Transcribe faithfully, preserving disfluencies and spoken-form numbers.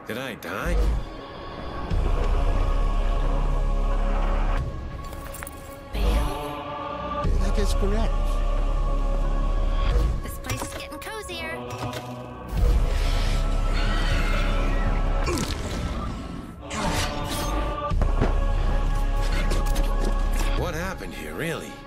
Did I die? Bale? That is correct. This place is getting cozier. What happened here, really?